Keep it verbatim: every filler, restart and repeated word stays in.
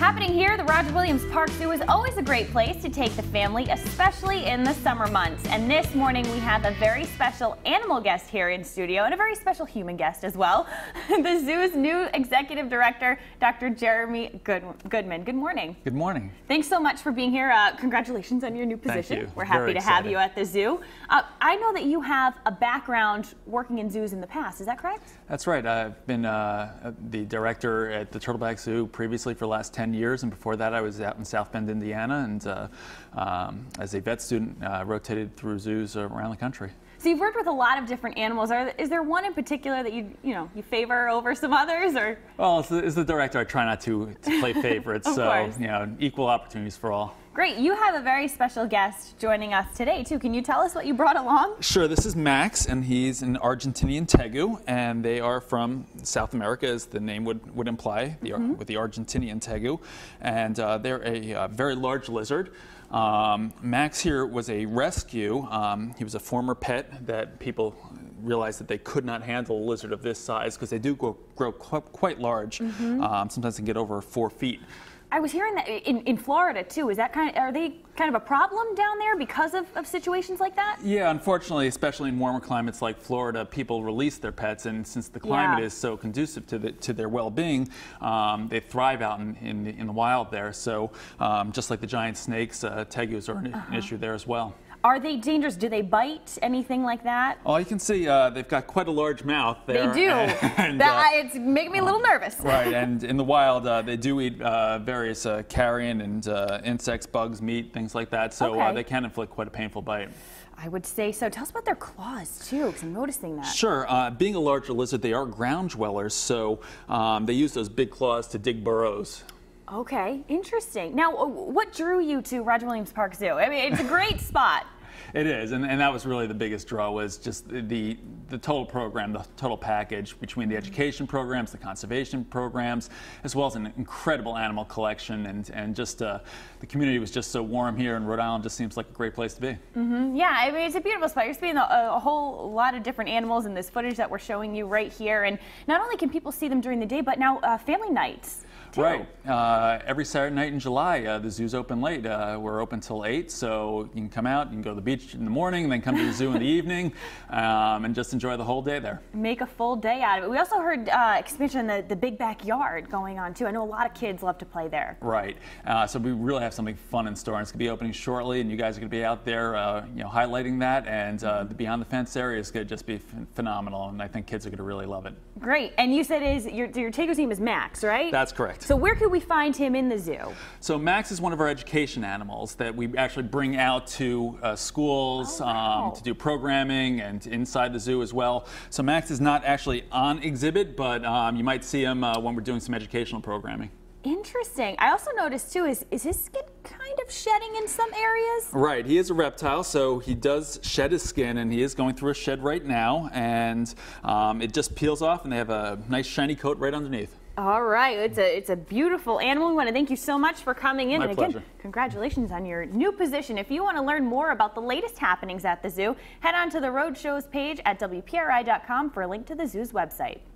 Happening here, the Roger Williams Park Zoo is always a great place to take the family, especially in the summer months. And this morning we have a very special animal guest here in studio and a very special human guest as well. The zoo's new executive director, Doctor Jeremy Good Goodman. Good morning. Good morning. Thanks so much for being here. Uh, congratulations on your new position. Thank you. We're happy Very to excited. have you at the zoo. Uh, I know that you have a background working in zoos in the past. Is that correct? That's right. I've been uh, the director at the Turtleback Zoo previously for the last ten years, and before that I was out in South Bend, Indiana, and uh, um, as a vet student uh, rotated through zoos around the country. So you've worked with a lot of different animals. Are, is there one in particular that you you know you favor over some others, or? Well, as the, as the director, I try not to, to play favorites, Of so course. you know, equal opportunities for all. Great. You have a very special guest joining us today too. Can you tell us what you brought along? Sure. This is Max, and he's an Argentinian tegu, and they are from South America, as the name would, would imply, the, mm-hmm. with the Argentinian tegu, and uh, they're a uh, very large lizard. Um, Max here was a rescue. Um, he was a former pet that people realized that they could not handle a lizard of this size because they do grow, grow qu quite large. Mm-hmm. um, sometimes they can get over four feet. I was hearing that in, in Florida too. Is that kind of, are they kind of a problem down there because of, of situations like that? Yeah, unfortunately, especially in warmer climates like Florida, people release their pets, and since the climate Yeah. is so conducive to the, to their well-being, um, they thrive out in, in, the, in the wild there. So um, just like the giant snakes, uh, tegus are an, uh-huh. an issue there as well. Are they dangerous? Do they bite? Anything like that? Oh, you can see uh, they've got quite a large mouth there. They do. And, that, uh, it's making me a little nervous. Right, and in the wild, uh, they do eat uh, various uh, carrion and uh, insects, bugs, meat, things like that. So Okay. uh, they can inflict quite a painful bite. I would say so. Tell us about their claws too, because I'm noticing that. Sure. Uh, being a larger lizard, they are ground dwellers, so um, they use those big claws to dig burrows. Okay, interesting. Now, what drew you to Roger Williams Park Zoo? I mean, it's a great spot. It is, and, and that was really the biggest draw, was just the the total program, the total package between the education programs, the conservation programs, as well as an incredible animal collection, and, and just uh, the community was just so warm here in Rhode Island. Just seems like a great place to be. Mm-hmm. Yeah, I mean, it's a beautiful spot. You're seeing a, a whole lot of different animals in this footage that we're showing you right here, and not only can people see them during the day, but now uh, family nights. Too. Right. Uh, every Saturday night in July, uh, the zoo's open late. Uh, we're open till eight, so you can come out, you can go to the beach in the morning, and then come to the zoo in the evening, um, and just enjoy the whole day there. Make a full day out of it. We also heard uh, expansion in the, the big backyard going on, too. I know a lot of kids love to play there. Right. Uh, so we really have something fun in store, and it's going to be opening shortly, and you guys are going to be out there uh, you know, highlighting that, and uh, the Beyond the Fence area is going to just be ph phenomenal, and I think kids are going to really love it. Great. And you said is your, your tegu's name is Max, right? That's correct. So where could we find him in the zoo? So Max is one of our education animals that we actually bring out to uh, schools oh, wow. um, to do programming and inside the zoo as well. So Max is not actually on exhibit, but um, you might see him uh, when we're doing some educational programming. Interesting. I also noticed too, is, is his skin kind of shedding in some areas? Right. He is a reptile, so he does shed his skin, and he is going through a shed right now, and um, it just peels off, and they have a nice shiny coat right underneath. All right. It's a, it's a beautiful animal. We want to thank you so much for coming in. My and again, pleasure. Congratulations on your new position. If you want to learn more about the latest happenings at the zoo, head on to the Rhode Show's page at W P R I dot com for a link to the zoo's website.